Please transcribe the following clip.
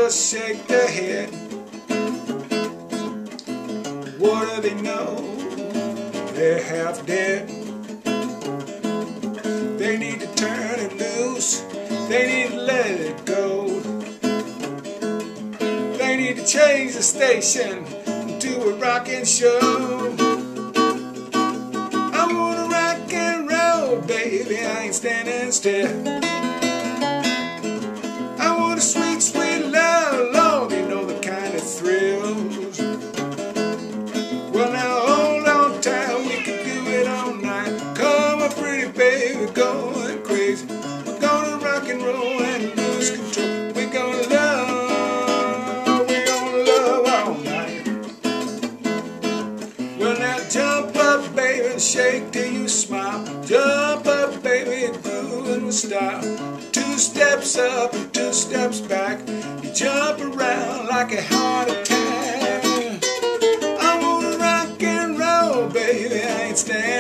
just shake their head. What do they know? They're half dead. They need to turn it loose. They need to let it go. They need to change the station to a rockin' show. I wanna rock and roll, baby, I ain't standing still. I want a sweet, sweet love, Lord, you know the kind of thrills. Well now hold on tight, we can do it all night. Come on pretty baby, we're going crazy. We're gonna rock and roll and lose control. We're gonna love all night. Well now jump up baby and shake till you smile. Jump up baby and groove with style. 2 steps up and 2 steps back. You jump around like a heart attack. I wanna rock and roll baby, I ain't standing